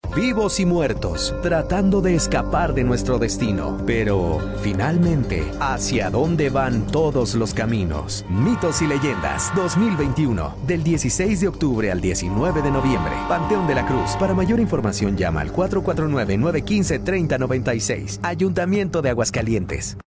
vivos y muertos, tratando de escapar de nuestro destino. Pero, finalmente, ¿hacia dónde van todos los caminos? Mitos y Leyendas 2021, del 16 de octubre al 19 de noviembre, Panteón de la Cruz. Para mayor información llama al 449-915-3096, Ayuntamiento de Aguascalientes.